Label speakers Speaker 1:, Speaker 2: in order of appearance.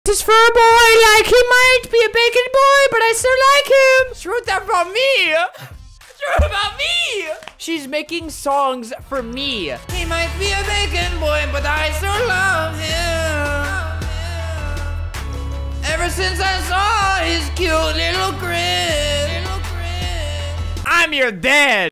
Speaker 1: This is for a boy, like he might be a bacon boy, but I still like him. She wrote that about me. She wrote about me. She's making songs for me. He might be a bacon boy, but I still love him. Ever since I saw his cute little grin. I'm your dad.